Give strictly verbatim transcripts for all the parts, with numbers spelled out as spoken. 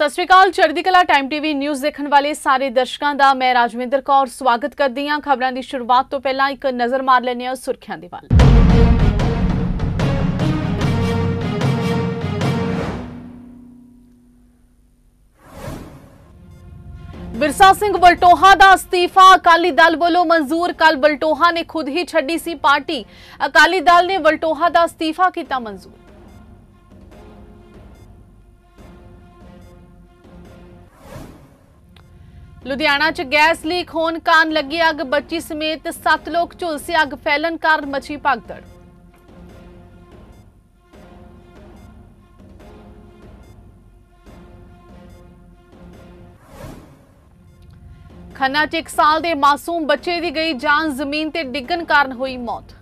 सत श्री अकाल। चढ़दी कला टाइम टीवी न्यूज़ देखने वाले सारे दर्शकों का मैं राजविंदर कौर स्वागत करती हाँ। खबरों की शुरुआत तो पहला एक नज़र मार लेने हैं सुर्खियां दे वल। बिरसा सिंह वलटोहा का अस्तीफा अकाली दल वालों मंजूर। कल वलटोहा ने खुद ही छड्डी सी पार्टी। अकाली दल ने वलटोहा का अस्तीफा किया मंजूर। लुधियाना च गैस लीक होने कारण लगी अग, बच्ची समेत सत्त लोग झुलसे। अग फैलन कारण मची भगदड़। खन्ना च एक साल के मासूम बच्चे की गई जान, जमीन ते डिगन कारण हुई मौत।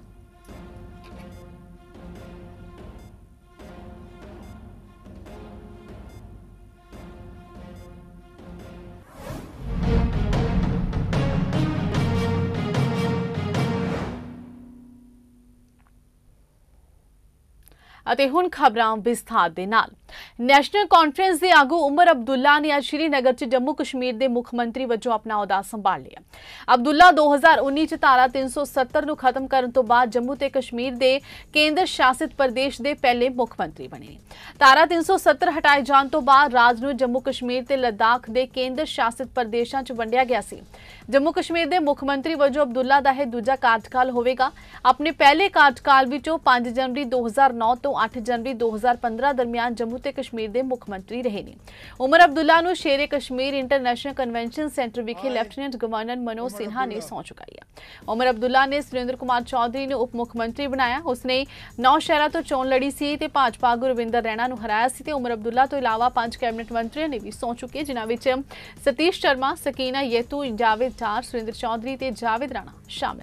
ਅਤੇ ਹੁਣ ਖਬਰਾਂ ਵਿਸਥਾਰ ਦੇ ਨਾਲ। ਨੈਸ਼ਨਲ ਕਾਨਫਰੰਸ ਦੇ ਆਗੂ ਉਮਰ ਅਬਦੁੱਲਾ ਨੇ ਅੱਜ श्रीनगर च जम्मू कश्मीर के मुख मंत्री वजों अपना अहुदा संभाल लिया। अब्दुल्ला दो हज़ार उन्नीस च धारा तीन सौ सत्तर नूं खत्म करने तो बाद जम्मू ते कश्मीर के केंद्र शासित प्रदेश के पहले मुख मंत्री बने। धारा तीन सौ सत्तर हटाए जाने तो बाद राज नूं जम्मू कश्मीर ते लद्दाख के केंद्र शासित प्रदेशों च वंडिया गया सी। जम्मू कश्मीर के मुख मंत्री वजों अब्दुल्ला का यह दूजा कार्यकाल होवेगा। अपने पहले कार्यकाल विचों पांच जनवरी दो हज़ार नौ तो अठ जनवरी दो हज़ार पंद्रह दरमियान जम्मू ते कश्मीर के मुख मंत्री रहे ने। उमर अब्दुल्ला नूं Sher-e Kashmir international convention centre विखे लैफ्टिनेंट गवर्नर मनोज सिन्हा ने सौं चुकाई है। उमर अब्दुल्ला ने सुरेंद्र कुमार चौधरी ने उप मुख्यमंत्री बनाया। उसने नौ शहरों तो चोन लड़ी सी ते भाजपा आगू रविंदर रैना नूं हराया सी ते उमर अब्दुल्ला तो इलावा पांच कैबिनेट मंत्रियों ने भी सौं चुके, जिन्हां विच सतीश शर्मा, सकीना येतू, जावेद डार, सुरेंद्र चौधरी ते जावेद राणा शामिल।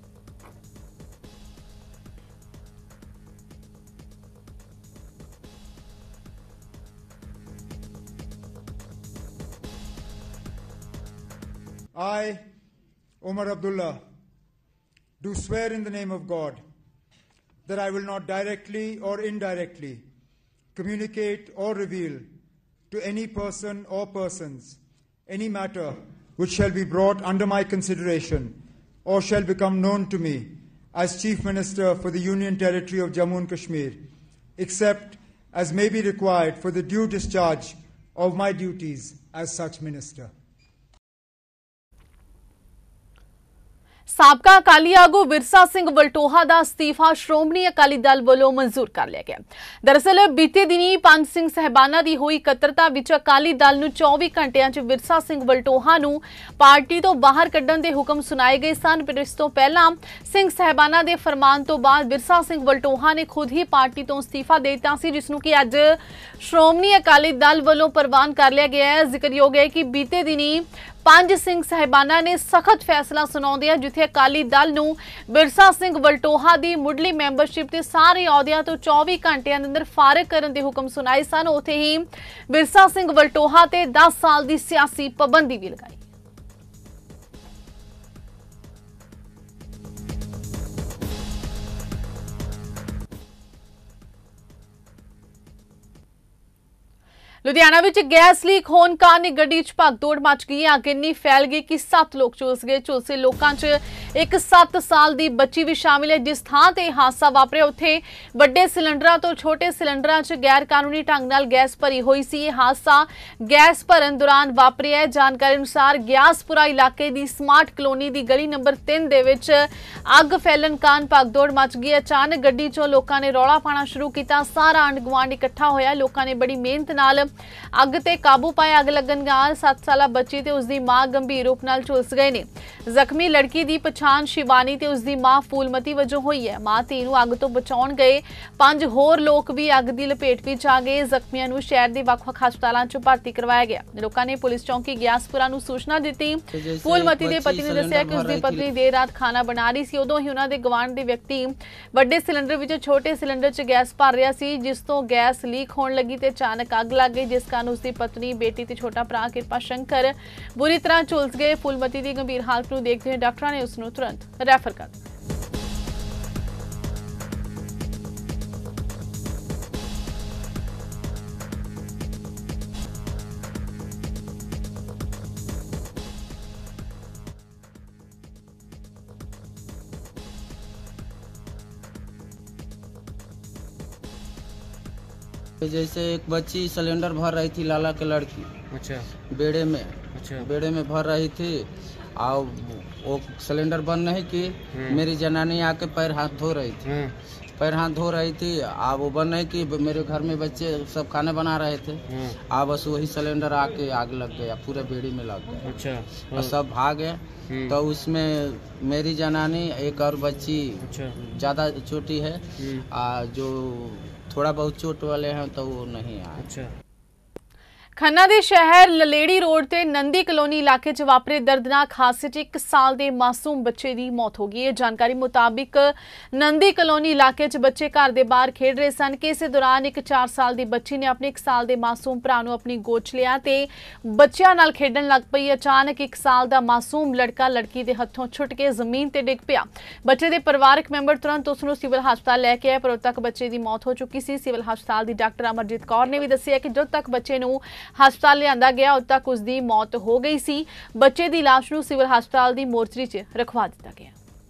I, Umar Abdullah, do swear in the name of God that I will not directly or indirectly communicate or reveal to any person or persons any matter which shall be brought under my consideration or shall become known to me as Chief Minister for the Union Territory of Jammu and Kashmir, except as may be required for the due discharge of my duties as such minister. साबका अकाली आगू बिरसा सिंह वलटोहा का अस्तीफा श्रोमणी अकाली दल वालों मंजूर कर लिया गया। दरअसल बीते दिनी पंज सिंह साहिबाना की हुई इकत्रता विच अकाली दल नूं चौबीस घंटिया च बिरसा सिंह वलटोहा नूं पार्टी तो बाहर कड्ढण दे हुक्म सुनाए गए सन, पर इस तों पहलां सिंह साहिबाना के फरमान तो बाद बिरसा सिंह वलटोहा ने खुद ही पार्टी तो अस्तीफा दे दिता सी, जिसनूं कि अज श्रोमणी अकाली दल वालों प्रवान कर लिया गया है। जिक्रयोग है कि बीते दिनी पंज सिंह साहिबाना ने सख्त फैसला सुनाउंदे जिथे अकाली दल नूं बिरसा सिंह वलटोहा की मुढ़ली मैंबरशिप के सारे अहुदियां तो चौबीस घंटिया के अंदर फारग करने के हुक्म सुनाए सन। उत्थे ही बिरसा सिंह वलटोहा ते दस साल की सियासी पाबंदी भी लगाई। लुधियाना विच गैस लीक होने कारण गड्डी च भगदौड़ मच गई। अग इन्नी फैल गई कि सत्त लोग झुलस गए। झुलसे लोगों च एक सत्त साल की बच्ची भी शामिल है। जिस थां ते हादसा वापरिया उत्थे वड्डे सिलेंडरां तो छोटे सिलेंडरां च गैर कानूनी ढंग नाल गैस भरी हुई सी। यह हादसा गैस भरन दौरान वापरिया है। जानकारी अनुसार ग्यासपुरा इलाके की स्मार्ट कलोनी की गली नंबर तीन दे विच अग फैलन कारण भगदौड़ मच गई। अचानक गड्डी चों लोगों ने रौला पाना शुरू किया। सारा आंढ गुआंढ इकट्ठा होया। लोगों ने बड़ी मेहनत नाल अग ते काबू पाया। अग लगन नाल सत्त साला बच्ची ते उसकी मां गंभीर रूप नाल झुलस गए ने। जख्मी लड़की की पछाण शिवानी ते उसकी मां फूलमती वजों हुई है। मां धी नूं अग तो बचाउण गए पंज होर लोग भी अग की लपेट विच आ गए। जख्मियों नूं शहर के वख-वख हस्पतालों च भर्ती करवाया गया। लोगों ने पुलिस चौकी ग्यासपुरा नूं सूचना दी। फूलमती के पति ने दस्सिया कि उसकी पत्नी देर रात खाना बना रही सी। उदों ही उन्हां दे गवांढ दे व्यक्ति वड्डे सिलेंडर विच छोटे सिलेंडर च गैस भर रहा सी, जिस तों गैस लीक होण लगी ते अचानक अग लग गई, जिस कारण उसकी पत्नी, बेटी ते छोटा भरा किरपा शंकर बुरी तरह झुलस गए। फूलमती की गंभीर हालत नूं देखते हुए डॉक्टरों ने उसनूं तुरंत रैफर कर दिया। जैसे एक बच्ची सिलेंडर भर रही थी, लाला के लड़की। अच्छा बेड़े में अच्छा बेड़े में भर रही थी और वो सिलेंडर बंद नहीं की। मेरी जनानी आके पैर हाथ धो रही थी पैर हाथ धो रही थी आ वो बंद नहीं की। मेरे घर में बच्चे सब खाने बना रहे थे आ बस वही सिलेंडर आके आग लग गया, पूरे बेड़ी में लग गया। अच्छा और सब भागे। तो उसमें मेरी जनानी, एक और बच्ची अच्छा ज़्यादा छोटी है, आ, जो थोड़ा बहुत चोट वाले हैं तो वो नहीं आए। अच्छा खन्ना ਦੇ ਸ਼ਹਿਰ ਲਲੇੜੀ ਰੋਡ ਤੇ ਨੰਦੀ ਕਲੋਨੀ ਇਲਾਕੇ 'ਚ ਵਾਪਰੇ ਦਰਦਨਾਕ ਹਾਦਸੇ 'ਚ ਇੱਕ ਸਾਲ ਦੇ ਮਾਸੂਮ ਬੱਚੇ ਦੀ ਮੌਤ ਹੋ ਗਈ ਹੈ। ਜਾਣਕਾਰੀ ਮੁਤਾਬਿਕ ਨੰਦੀ ਕਲੋਨੀ ਇਲਾਕੇ 'ਚ ਬੱਚੇ ਘਰ ਦੇ ਬਾਹਰ ਖੇਡ ਰਹੇ ਸਨ ਕਿ ਇਸੇ ਦੌਰਾਨ ਇੱਕ ਚਾਰ ਸਾਲ ਦੀ ਬੱਚੀ ਨੇ ਆਪਣੇ ਇੱਕ ਸਾਲ ਦੇ ਮਾਸੂਮ ਭਰਾ ਨੂੰ ਆਪਣੀ ਗੋਦ 'ਚ ਲਿਆ ਤੇ ਬੱਚਿਆਂ ਨਾਲ ਖੇਡਣ ਲੱਗ ਪਈ। ਅਚਾਨਕ ਇੱਕ ਸਾਲ ਦਾ ਮਾਸੂਮ ਲੜਕਾ ਲੜਕੀ ਦੇ ਹੱਥੋਂ ਛੁੱਟ ਕੇ ਜ਼ਮੀਨ ਤੇ ਡਿੱਗ ਪਿਆ। ਬੱਚੇ ਦੇ ਪਰਿਵਾਰਕ ਮੈਂਬਰ ਤੁਰੰਤ ਉਸ ਨੂੰ ਸਿਵਲ ਹਸਪਤਾਲ ਲੈ ਕੇ ਆਏ, ਪਰ ਉਦੋਂ ਤੱਕ ਬੱਚੇ ਦੀ ਮੌਤ ਹੋ ਚੁੱਕੀ ਸੀ। ਸਿਵਲ ਹਸਪਤਾਲ ਦੀ ਡਾਕਟਰ ਅਮਰਜੀਤ ਕੌਰ ਨੇ ਵੀ ਦੱਸਿਆ ਕਿ ਜਦੋਂ ਤੱਕ ਬੱਚੇ ਨੂੰ ਹਸਪਤਾਲ ਲਿਆਂਦਾ ਗਿਆ ਉਦੋਂ ਤੱਕ ਉਸ ਦੀ ਮੌਤ ਹੋ ਗਈ ਸੀ। ਬੱਚੇ ਦੀ ਲਾਸ਼ ਨੂੰ ਸਿਵਲ ਹਸਪਤਾਲ ਦੀ ਮੋਰਚਰੀ 'ਚ ਰਖਵਾ ਦਿੱਤਾ ਗਿਆ।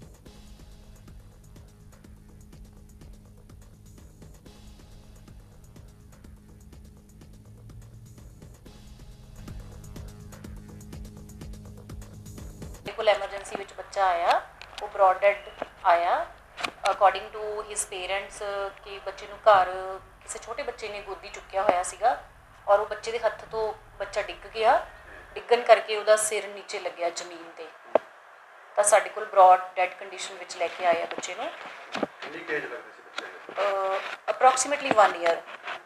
बिल्कुल एमरजेंसी विच बच्चा आया, वो ब्रॉड डेड आया। अकॉर्डिंग टू हिज पेरेंट्स कि बच्चे नूं घर किसी छोटे बच्चे ने गोदी चुक्या होया सीगा और वो बच्चे के हत्थ तो बच्चा डिग गया। डिगन करके उसका सिर नीचे लग्या जमीन ते, तो साडे कोल ब्रॉड डेड कंडीशन विच लैके आए बच्चे नूं। Approximately one year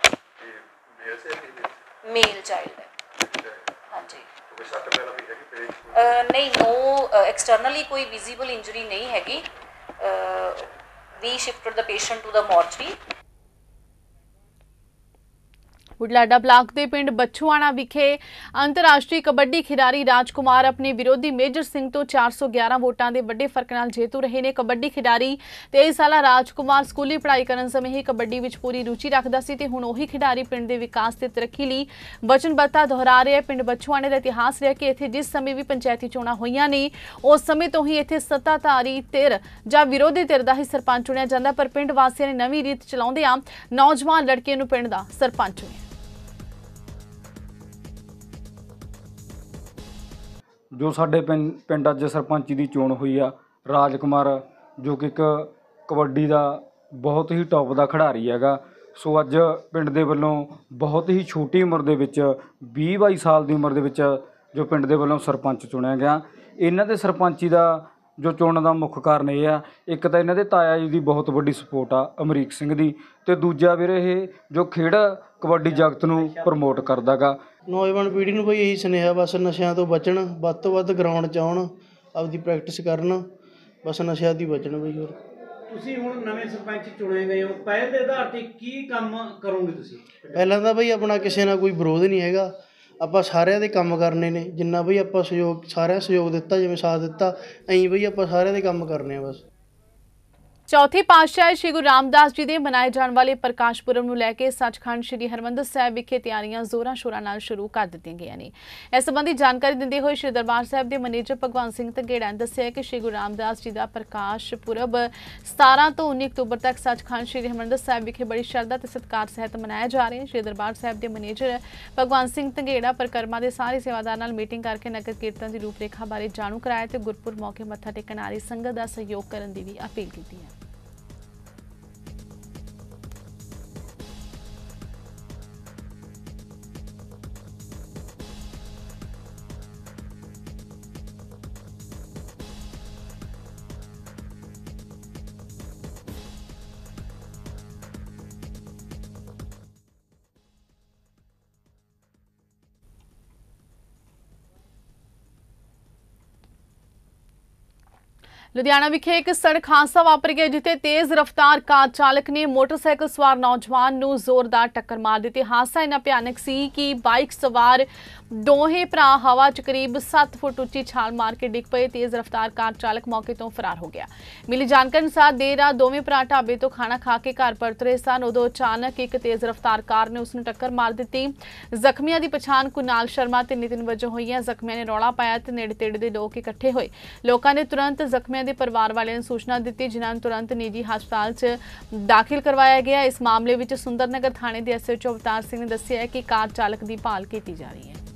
male child है। हाँ जी Uh, नहीं, नो एक्सटर्नली कोई विजिबल इंजरी नहीं हैगी। We shifted the patient to the mortuary. Budhlada block के पिंड बछुआणा विखे अंतरराष्ट्रीय कबड्डी खिडारी राजकुमार अपने विरोधी मेजर सिंह तो चार सौ ग्यारह वोटां के वड्डे फर्क नाल जेतू रहे ने। कबड्डी खिडारी तेईस साला राजकुमार स्कूली पढ़ाई करन समय ही कबड्डी विच पूरी रुचि रखदा सी ते हुण ओही खिडारी पिंड के विकास ते तरक्की लई वचनबद्धता दोहरा रहा है। पिंड बछुआणे का इतिहास रहा कि इत्थे जिस समय भी पंचायती चोणां होईयां ने उस समय तो ही इत्थे सत्ताधारी धिर जां विरोधी धिर दा ही सरपंच चुणिया जांदा, पर पिंड वासियां ने नवीं रीत चलाउंदिआं नौजवान लड़के नूं पिंड दा सरपंच चुणिया। जो साडे पिंड पिंड अज सरपंची की चोण हुई आ, राजकुमार जो कि एक कबड्डी का बहुत ही टॉप का खिडारी हैगा। सो अज पिंड दे वल्लों बहुत ही छोटी उम्र के बीस बाई साल की उम्र के जो पिंड दे वल्लों सरपंच चुनिया गया। इन्हां दे सरपंची का जो चोण का मुख्य कारण यह आ, एक तो इन्हां दे ताया जी की बहुत वड्डी सपोर्ट आ अमरीक सिंह दी, ते दूजा वीरे ये जो खेड कबड्डी जगत नूं प्रमोट करदा गा। नौजवान पीढ़ी ਨੂੰ ਕੋਈ ਇਹੀ ਸੁਨੇਹਾ ਬਸ ਨਸ਼ਿਆਂ ਤੋਂ ਬਚਣ, ਵੱਧ ਤੋਂ ਵੱਧ ਗਰਾਊਂਡ 'ਚ ਆਉਣ, ਆਪਦੀ ਪ੍ਰੈਕਟਿਸ ਕਰਨ, ਬਸ ਨਸ਼ਿਆਂ ਦੀ ਬਚਣ ਬਈ। ਹੋਰ ਤੁਸੀਂ ਹੁਣ ਨਵੇਂ ਸਰਪੰਚ ਚੁਣੇ ਗਏ ਹੋ, ਪਹਿਲ ਦੇ ਆਧਾਰ ਤੇ ਕੀ ਕੰਮ ਕਰੋਗੇ ਤੁਸੀਂ? ਪਹਿਲਾਂ ਤਾਂ ਬਈ ਆਪਣਾ ਕਿਸੇ ਨਾਲ ਕੋਈ ਵਿਰੋਧ ਨਹੀਂ ਹੈਗਾ, ਆਪਾਂ ਸਾਰਿਆਂ ਦੇ ਕੰਮ ਕਰਨੇ ਨੇ। ਜਿੰਨਾ ਬਈ ਆਪਾਂ ਸਹਿਯੋਗ ਸਾਰਿਆਂ ਸਹਿਯੋਗ ਦਿੱਤਾ, ਜਿਵੇਂ ਸਾਥ ਦਿੱਤਾ, ਐਂ ਬਈ ਆਪਾਂ ਸਾਰਿਆਂ ਦੇ ਕੰਮ ਕਰਨੇ ਆ ਬਸ। चौथे पातशाह श्री गुरु रामदास जी के मनाए जाने वाले प्रकाश पुरब नूं लैके सचखंड श्री हरमंदर साहिब विखे तैयारियां जोरां शोरां नाल शुरू कर दित्तियां गईयां ने। इस संबंधी जानकारी दिंदे होए श्री दरबार साहिब के मैनेजर भगवंत सिंह धंगेड़ा ने दस्सिया कि श्री गुरु रामदास जी का प्रकाश पुरब सतारह तो उन्नीस अक्तूबर तक सचखंड श्री हरमंदर साहिब विखे बड़ी श्रद्धा ते सत्कार सहित मनाया जा रहा है। श्री दरबार साहिब के मैनेजर भगवंत सिंह धंगेड़ा परिक्रमा के सारे सेवादार नाल मीटिंग करके नगर कीर्तन की रूपरेखा बारे जाणू कराया ते गुरपुरब मौके मत्था टेकण वाली संगत का सहयोग करने की भी अपील की है। लुधियाना विखे एक सड़क हादसा वापर गया जिथे तेज रफ्तार कार चालक ने मोटरसाइकिल सवार नौजवान नूं जोरदार टक्कर मार दी। हादसा इन्ना भयानक सी कि बाइक सवार दोहे भरा हवा च करीब सत्त फुट उच्ची छाल मार के डिग पए। तेज रफ्तार कार चालक मौके तो फरार हो गया। मिली जानकारी अनुसार देर रात दोवें भरा ढाबे तो खाना खा के घर परत रहे सन, उदों अचानक एक तेज रफ्तार कार ने उसनूं टक्कर मार दी। जख्मियां दी पछाण कुनाल शर्मा ते नितिन वजों होई है। जख्मियां ने रौला पाया ते नेड़े तेड़े दे लोग इकट्ठे होए। लोकां ने तुरंत जख्मियां ਦੇ ਪਰਿਵਾਰ ਵਾਲਿਆਂ ਨੂੰ ਸੂਚਨਾ ਦਿੱਤੀ, ਜਿਨ੍ਹਾਂ ਨੂੰ ਤੁਰੰਤ ਨਿੱਜੀ ਹਸਪਤਾਲ 'ਚ ਦਾਖਲ ਕਰਵਾਇਆ ਗਿਆ। ਇਸ ਮਾਮਲੇ ਵਿੱਚ ਸੁੰਦਰਨਗਰ ਥਾਣੇ ਦੇ S H O Avtar Singh ਨੇ ਦੱਸਿਆ ਹੈ ਕਿ ਕਾਰ ਚਾਲਕ ਦੀ ਭਾਲ ਕੀਤੀ ਜਾ ਰਹੀ ਹੈ।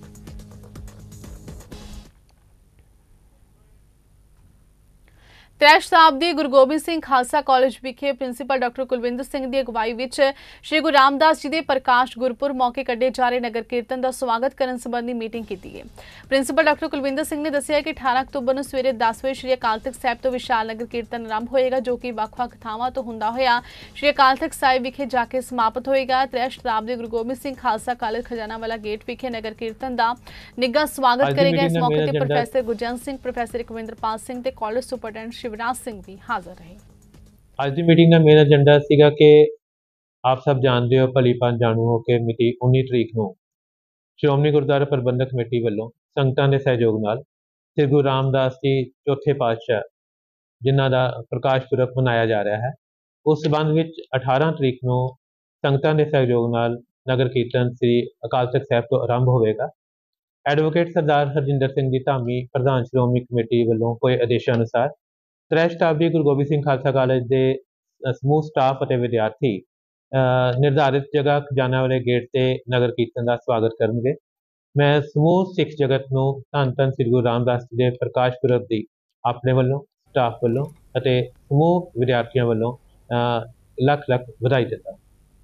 ਤ੍ਰੈ ਸ਼ਤਾਬਦੀ ਗੁਰੂ ਗੋਬਿੰਦ ਸਿੰਘ ਖਾਲਸਾ ਕਾਲਜ ਵਿਖੇ ਪ੍ਰਿੰਸੀਪਲ ਡਾਕਟਰ ਕੁਲਵਿੰਦਰ ਸਿੰਘ ਦੀ ਅਗਵਾਈ ਵਿੱਚ ਸ਼੍ਰੀ ਗੁਰੂ ਰਾਮਦਾਸ ਜੀ ਦੇ ਪ੍ਰਕਾਸ਼ ਗੁਰਪੁਰਬ ਮੌਕੇ ਕੱਢੇ ਜਾ ਰਹੇ ਨਗਰ ਕੀਰਤਨ ਦਾ ਸਵਾਗਤ ਕਰਨ ਸੰਬੰਧੀ ਮੀਟਿੰਗ ਕੀਤੀ ਗਈ। ਪ੍ਰਿੰਸੀਪਲ ਡਾਕਟਰ ਕੁਲਵਿੰਦਰ ਸਿੰਘ ਨੇ ਦੱਸਿਆ ਕਿ ਅਠਾਰਾਂ ਅਕਤੂਬਰ ਨੂੰ ਸਵੇਰੇ ਦਸ ਵਜੇ ਸ਼੍ਰੀ ਅਕਾਲ ਤਖਤ ਸਾਹਿਬ ਤੋਂ ਵਿਸ਼ਾਲ ਨਗਰ ਕੀਰਤਨ ਆਰੰਭ ਹੋਏਗਾ, ਜੋ ਕਿ ਵੱਖ-ਵੱਖ ਥਾਵਾਂ ਤੋਂ ਹੁੰਦਾ ਹੋਇਆ ਸ਼੍ਰੀ ਅਕਾਲ ਤਖਤ ਸਾਹਿਬ ਵਿਖੇ ਜਾ ਕੇ ਸਮਾਪਤ ਹੋਏਗਾ। ਤ੍ਰੈ ਸ਼ਤਾਬਦੀ ਗੁਰੂ ਗੋਬਿੰਦ ਸਿੰਘ ਖਾਲਸਾ ਕਾਲਜ ਖਜ਼ਾਨਾਵਾਲਾ ਗੇਟ ਵਿਖੇ ਨਗਰ ਕੀਰਤਨ ਦਾ ਨਿੱਘਾ ਸਵਾਗਤ ਕਰੇਗਾ। ਇਸ ਮੌਕੇ ਤੇ ਪ੍ਰੋਫੈਸਰ ਗੁਰਜੰਤ ਸਿੰਘ, ਪ੍ਰੋਫੈਸਰ ਇਕਵਿੰਦਰਪਾਲ ਸਿੰਘ ਤੇ ਕਾਲਜ ਸੁਪਰਡੈਂਟ शिवराज सिंह भी हाजिर रहे। ਅੱਜ ਦੀ ਮੀਟਿੰਗ ਦਾ ਮੇਨ ਏਜੰਡਾ ਸੀਗਾ ਕਿ ਆਪ ਸਭ ਜਾਣਦੇ ਹੋ ਭਲੀ ਭਾਂਤ ਜਾਣੂ ਹੋ ਕਿ ਮਿਤੀ ਉੱਨੀ ਤਰੀਕ ਨੂੰ ਸ਼੍ਰੋਮਣੀ ਗੁਰਦੁਆਰਾ ਪ੍ਰਬੰਧਕ ਕਮੇਟੀ ਵੱਲੋਂ ਸੰਗਤਾਂ ਦੇ ਸਹਿਯੋਗ ਨਾਲ ਸ੍ਰੀ ਗੁਰੂ ਰਾਮਦਾਸ ਜੀ ਚੌਥੇ ਪਾਤਸ਼ਾਹ ਜਿਨ੍ਹਾਂ ਦਾ ਪ੍ਰਕਾਸ਼ ਪੁਰਬ ਮਨਾਇਆ ਜਾ ਰਿਹਾ ਹੈ, ਉਸ ਸਬੰਧ ਵਿੱਚ ਅਠਾਰਾਂ ਤਰੀਕ ਨੂੰ ਸੰਗਤਾਂ ਦੇ ਸਹਿਯੋਗ ਨਾਲ ਨਗਰ ਕੀਰਤਨ ਸ੍ਰੀ ਅਕਾਲ ਤਖਤ ਸਾਹਿਬ ਤੋਂ ਆਰੰਭ ਹੋਵੇਗਾ। ਐਡਵੋਕੇਟ ਸਰਦਾਰ ਹਰਜਿੰਦਰ ਸਿੰਘ ਦੀ ਧਾਮੀ ਪ੍ਰਧਾਨ ਸ਼੍ਰੋਮਣੀ ਕਮੇਟੀ ਵੱਲੋਂ ਹੋਏ ਆਦੇਸ਼ਾਂ ਅਨੁਸਾਰ ਤ੍ਰੈ ਸ਼ਤਾਬਦੀ ਗੁਰੂ ਗੋਬਿੰਦ ਸਿੰਘ ਖਾਲਸਾ ਕਾਲਜ ਦੇ ਸਮੂਹ ਸਟਾਫ ਅਤੇ ਵਿਦਿਆਰਥੀ ਨਿਰਧਾਰਿਤ ਜਗ੍ਹਾ ਖਜ਼ਾਨਾ ਵਾਲੇ ਗੇਟ ਤੇ ਨਗਰ ਕੀਰਤਨ ਦਾ ਸਵਾਗਤ ਕਰਨਗੇ। ਮੈਂ ਸਮੂਹ ਸਿੱਖ ਜਗਤ ਨੂੰ ਧੰਨ ਧੰਨ ਸ੍ਰੀ ਗੁਰੂ ਰਾਮਦਾਸ ਜੀ ਦੇ ਪ੍ਰਕਾਸ਼ ਪੁਰਬ ਦੀ ਆਪਣੇ ਵੱਲੋਂ, ਸਟਾਫ ਵੱਲੋਂ ਅਤੇ ਸਮੂਹ ਵਿਦਿਆਰਥੀਆਂ ਵੱਲੋਂ ਲੱਖ ਲੱਖ ਵਧਾਈ ਦਿੰਦਾ।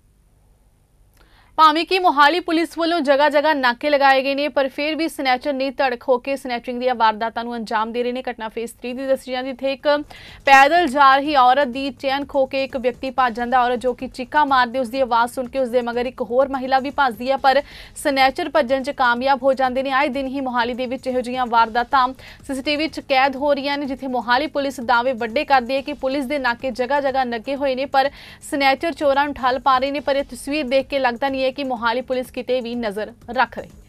ਭਾਵੇਂ ਕਿ ਮੋਹਾਲੀ ਪੁਲਿਸ ਵੱਲੋਂ ਜਗ੍ਹਾ ਜਗ੍ਹਾ ਨਾਕੇ ਲਗਾਏ ਗਏ ਨੇ, ਪਰ ਫਿਰ ਵੀ ਸਨੈਚਰ ਨੀ ਧੜਕ ਹੋ ਕੇ ਸਨੈਚਿੰਗ ਦੀਆਂ ਵਾਰਦਾਤਾਂ ਨੂੰ ਅੰਜਾਮ ਦੇ ਰਹੇ ਨੇ। ਘਟਨਾ ਫੇਸ तीन ਦੀ ਦੱਸੀ ਜਾਂਦੀ, ਜਿੱਥੇ ਇੱਕ ਪੈਦਲ ਜਾ ਰਹੀ ਔਰਤ ਦੀ ਚੈਨ ਖੋ ਕੇ ਇੱਕ ਵਿਅਕਤੀ ਭੱਜ ਜਾਂਦਾ। ਔਰਤ ਜੋ ਕਿ ਚੀਕਾਂ ਮਾਰਦੀ, ਉਸ ਦੀ ਆਵਾਜ਼ ਸੁਣ ਕੇ ਉਸ ਦੇ ਮਗਰ ਇੱਕ ਹੋਰ ਮਹਿਲਾ ਵੀ ਭੱਜਦੀ ਹੈ, ਪਰ ਸਨੈਚਰ ਭੱਜਣ 'ਚ ਕਾਮਯਾਬ ਹੋ ਜਾਂਦੇ ਨੇ। ਆਏ ਦਿਨ ਹੀ ਮੋਹਾਲੀ ਦੇ ਵਿੱਚ ਇਹੋ ਜਿਹੀਆਂ ਵਾਰਦਾਤਾਂ ਸੀਸੀਟੀਵੀ 'ਚ ਕੈਦ ਹੋ ਰਹੀਆਂ ਨੇ, ਜਿੱਥੇ ਮੋਹਾਲੀ ਪੁਲਿਸ ਦਾਅਵੇ ਵੱਡੇ ਕਰਦੀ ਹੈ ਕਿ ਪੁਲਿਸ ਦੇ ਨਾਕੇ ਜਗ੍ਹਾ ਜਗ੍ਹਾ ਲੱਗੇ ਹੋਏ ਨੇ, ਪਰ ਸਨੈਚਰ ਚੋਰਾਂ ਨੂੰ ਠੱਲ ਪਾ ਰਹੇ ਨੇ। ਪਰ ਇਹ ਤਸਵੀਰ ਦੇਖ ਕੇ ਲੱਗਦਾ ਨਹੀਂ ਹੈ ਕਿ ਮੋਹਾਲੀ ਪੁਲਿਸ ਕਿਤੇ ਵੀ ਨਜ਼ਰ ਰੱਖ ਰਹੀ ਹੈ।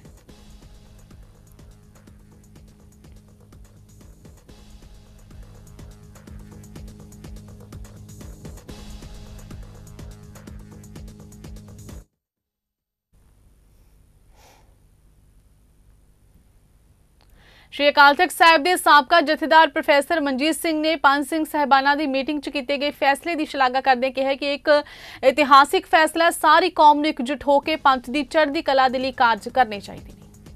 श्री अकाल तख्त साहिब के साबका जथेदार प्रोफैसर मनजीत सिंह ने पंज सिंह साहिबाना की मीटिंग च किए गए फैसले की शलाघा करदे कहा कि एक इतिहासिक फैसला सारी कौम ने एकजुट होकर पंथ की चढ़ती कला के लिए कार्य करने चाहिए।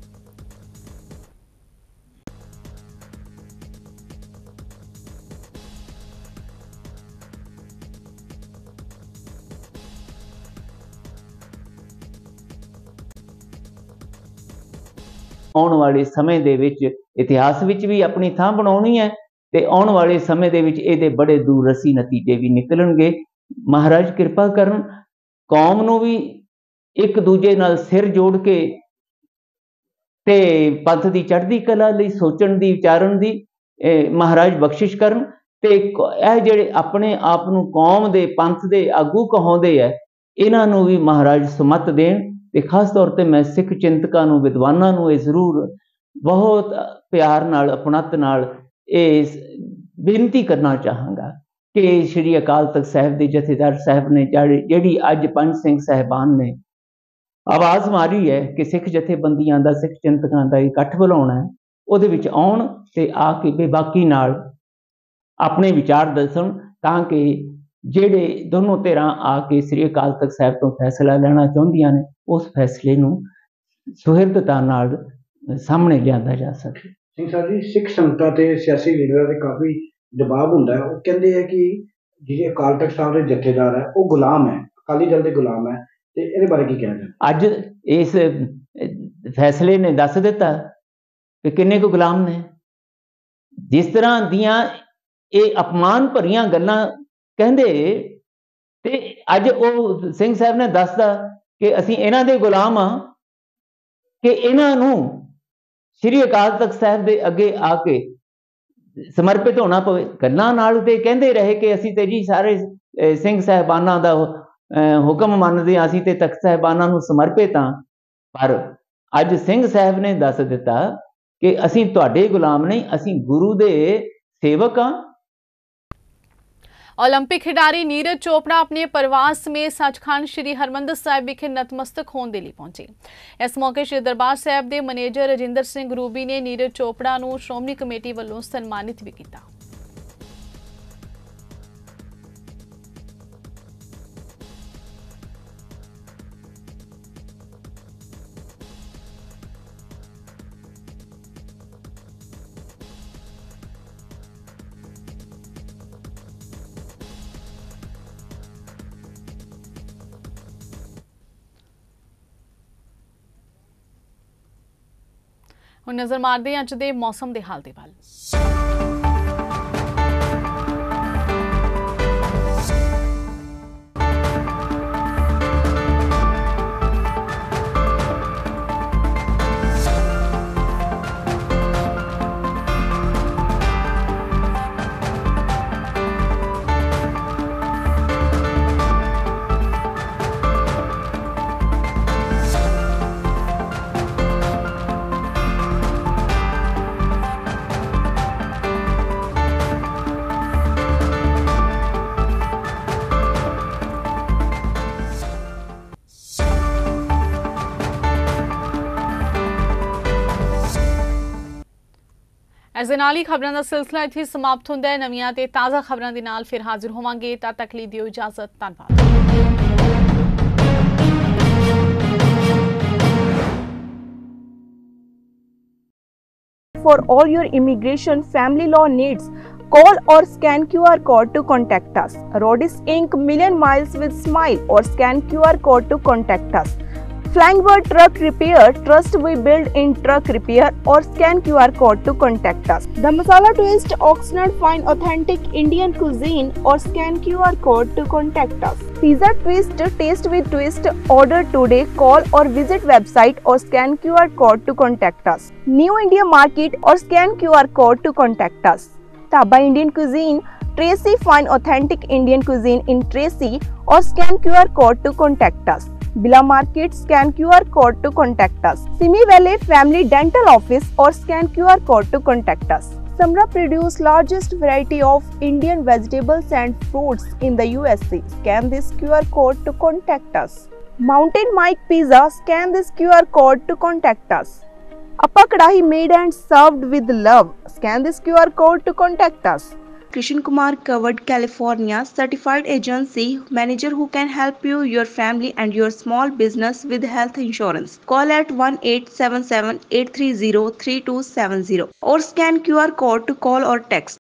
ਆਉਣ ਵਾਲੇ ਸਮੇਂ ਦੇ ਵਿੱਚ ਇਤਿਹਾਸ ਵਿੱਚ ਵੀ ਆਪਣੀ ਥਾਂ ਬਣਾਉਣੀ ਹੈ ਤੇ ਆਉਣ ਵਾਲੇ ਸਮੇਂ ਦੇ ਵਿੱਚ ਇਹਦੇ ਬੜੇ ਦੂਰਰਸੀ ਨਤੀਜੇ ਵੀ ਨਿਕਲਣਗੇ। ਮਹਾਰਾਜ ਕਿਰਪਾ ਕਰਨ, ਕੌਮ ਨੂੰ ਵੀ ਇੱਕ ਦੂਜੇ ਨਾਲ ਸਿਰ ਜੋੜ ਕੇ ਤੇ ਪੰਥ ਦੀ ਚੜ੍ਹਦੀ ਕਲਾ ਲਈ ਸੋਚਣ ਦੀ, ਵਿਚਾਰਨ ਦੀ ਮਹਾਰਾਜ ਬਖਸ਼ਿਸ਼ ਕਰਨ ਤੇ ਇਹ ਜਿਹੜੇ ਆਪਣੇ ਆਪ ਨੂੰ ਕੌਮ ਦੇ, ਪੰਥ ਦੇ ਆਗੂ ਕਹਾਉਂਦੇ ਆ, ਇਹਨਾਂ ਨੂੰ ਵੀ ਮਹਾਰਾਜ ਸੁਮਤ ਦੇਣ। ਤੇ ਖਾਸ ਤੌਰ ਤੇ ਮੈਂ ਸਿੱਖ ਚਿੰਤਕਾਂ ਨੂੰ, ਵਿਦਵਾਨਾਂ ਨੂੰ ਇਹ ਜ਼ਰੂਰ ਬਹੁਤ ਪਿਆਰ ਨਾਲ, ਆਪਣਤ ਨਾਲ ਇਹ ਬੇਨਤੀ ਕਰਨਾ ਚਾਹਾਂਗਾ ਕਿ ਸ਼੍ਰੀ ਅਕਾਲ ਤਖਤ ਸਾਹਿਬ ਦੇ ਜਥੇਦਾਰ ਸਾਹਿਬ ਨੇ ਜਿਹੜੀ ਅੱਜ ਪੰਜ ਸਿੰਘ ਸਾਹਿਬਾਨ ਨੇ ਆਵਾਜ਼ ਮਾਰੀ ਹੈ ਕਿ ਸਿੱਖ ਜਥੇਬੰਦੀਆਂ ਦਾ, ਸਿੱਖ ਚਿੰਤਕਾਂ ਦਾ ਇਕੱਠ ਬੁਲਾਉਣਾ ਹੈ, ਉਹਦੇ ਵਿੱਚ ਆਉਣ ਤੇ ਆ ਕੇ ਬੇਬਾਕੀ ਨਾਲ ਆਪਣੇ ਵਿਚਾਰ ਦੱਸਣ, ਤਾਂ ਕਿ ਜਿਹੜੇ ਦੋਨੋਂ ਧਿਰਾਂ ਆ ਕੇ ਸ੍ਰੀ ਅਕਾਲ ਤਖਤ ਸਾਹਿਬ ਤੋਂ ਫੈਸਲਾ ਲੈਣਾ ਚਾਹੁੰਦੀਆਂ ਨੇ, ਉਸ ਫੈਸਲੇ ਨੂੰ ਸੁਹਿਰਦਤਾ ਨਾਲ ਸਾਹਮਣੇ ਲਿਆਂਦਾ ਜਾ ਸਕੇ। ਸਿੰਘ ਸਾਹਿਬ ਜੀ, ਸਿੱਖ ਸੰਗਤਾਂ ਤੇ ਸਿਆਸੀ ਲੀਡਰਾਂ ਤੇ ਕਾਫੀ ਦਬਾਅ ਹੁੰਦਾ ਹੈ। ਉਹ ਕਹਿੰਦੇ ਹੈ ਕਿ ਜਿਹੜੇ ਅਕਾਲ ਤਖਤ ਸਾਹਿਬ ਦੇ ਜਥੇਦਾਰ ਹੈ ਉਹ ਗੁਲਾਮ ਹੈ, ਅਕਾਲੀ ਦਲ ਦੇ ਗੁਲਾਮ ਹੈ, ਤੇ ਇਹਦੇ ਬਾਰੇ ਕੀ ਕਹਿਣਾ ਚਾਹੁੰਦੇ? ਅੱਜ ਇਸ ਫੈਸਲੇ ਨੇ ਦੱਸ ਦਿੱਤਾ ਕਿ ਕਿੰਨੇ ਕੁ ਗੁਲਾਮ ਨੇ। ਜਿਸ ਤਰ੍ਹਾਂ ਦੀਆਂ ਇਹ ਅਪਮਾਨ ਭਰੀਆਂ ਗੱਲਾਂ ਕਹਿੰਦੇ, ਤੇ ਅੱਜ ਉਹ ਸਿੰਘ ਸਾਹਿਬ ਨੇ ਦੱਸਦਾ ਕਿ ਅਸੀਂ ਇਹਨਾਂ ਦੇ ਗੁਲਾਮ ਆ, ਕਿ ਇਹਨਾਂ ਨੂੰ ਸ੍ਰੀ ਅਕਾਲ ਤਖਤ ਸਾਹਿਬ ਦੇ ਅੱਗੇ ਆ ਕੇ ਸਮਰਪਿਤ ਹੋਣਾ ਪਵੇ। ਗੱਲਾਂ ਨਾਲ ਤੇ ਕਹਿੰਦੇ ਰਹੇ ਕਿ ਅਸੀਂ ਤੇ ਜੀ ਸਾਰੇ ਸਿੰਘ ਸਾਹਿਬਾਨਾਂ ਦਾ ਹੁਕਮ ਮੰਨਦੇ ਹਾਂ, ਅਸੀਂ ਤੇ ਤਖਤ ਸਾਹਿਬਾਨਾਂ ਨੂੰ ਸਮਰਪਿਤ ਹਾਂ, ਪਰ ਅੱਜ ਸਿੰਘ ਸਾਹਿਬ ਨੇ ਦੱਸ ਦਿੱਤਾ ਕਿ ਅਸੀਂ ਤੁਹਾਡੇ ਗੁਲਾਮ ਨਹੀਂ, ਅਸੀਂ ਗੁਰੂ ਦੇ ਸੇਵਕ ਹਾਂ। ओलंपिक खिडारी नीरज चोपड़ा अपने परिवार समेत सचखंड श्री हरमंदिर साहिब विखे नतमस्तक होने के लिए पहुंचे। इस मौके श्री दरबार साहिब के मैनेजर रजिंदर सिंह रूबी ने नीरज चोपड़ा नूं श्रोमणी कमेटी वालों सन्मानित भी किया। ਹੁਣ ਨਜ਼ਰ ਮਾਰਦੇ ਹਾਂ ਅੱਜ ਦੇ ਮੌਸਮ ਦੇ ਹਾਲ ਦੇ ਵੱਲ। ਇਸ ਦੇ ਨਾਲ ਹੀ ਖਬਰਾਂ ਦਾ ਸਿਲਸਿਲਾ ਇੱਥੇ ਸਮਾਪਤ ਹੁੰਦਾ ਹੈ। ਨਵੀਆਂ ਤੇ ਤਾਜ਼ਾ ਖਬਰਾਂ ਦੇ ਨਾਲ ਫਿਰ ਹਾਜ਼ਰ ਹੋਵਾਂਗੇ। ਤਦ ਤੱਕ ਲਈ ਦਿਓ ਇਜਾਜ਼ਤ। ਧੰਨਵਾਦ। For all your immigration family law needs, call or scan Q R code to contact us. Rodis Incorporated Million Miles with Smile or scan Q R code to contact us. Flying Bird Truck Repair, trust we build in truck repair or scan Q R code to contact us. The Masala Twist Oxnard Fine Authentic Indian Cuisine or scan Q R code to contact us. Pizza Twist, taste with twist, order today, call or visit website or scan Q R code to contact us. New India Market or scan Q R code to contact us. Taba Indian Cuisine, Tracy Fine Authentic Indian Cuisine in Tracy or scan Q R code to contact us. Bila Market, scan Q R code to contact us. Simi Valley Family Dental Office or scan Q R code to contact us. Samra produce largest variety of Indian vegetables and fruits in the U S A. Scan this Q R code to contact us. Mountain Mike Pizza, scan this Q R code to contact us. Appa Kadahi made and served with love. Scan this Q R code to contact us. Krishan Kumar Covered California Certified Agency Manager who can help you, your family and your small business with health insurance. Call at one eight seven seven, eight three zero, three two seven zero or scan Q R code to call or text.